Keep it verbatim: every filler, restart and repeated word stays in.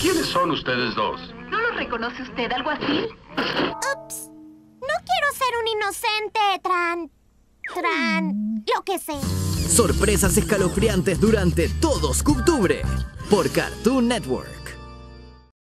¿Quiénes son ustedes dos? ¿No los reconoce usted, algo así? Ups. No quiero ser un inocente, Tran... Tran... lo que sé. Sorpresas escalofriantes durante todo octubre por Cartoon Network.